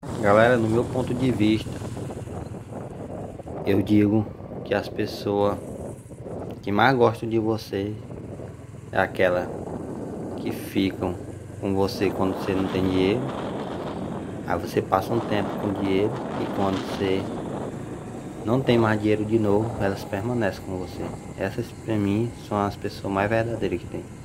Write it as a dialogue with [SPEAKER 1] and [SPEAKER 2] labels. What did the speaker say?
[SPEAKER 1] Galera, no meu ponto de vista, eu digo que as pessoas que mais gostam de você é aquela que ficam com você quando você não tem dinheiro. Aí você passa um tempo com dinheiro e quando você não tem mais dinheiro de novo, elas permanecem com você. Essas pra mim são as pessoas mais verdadeiras que tem.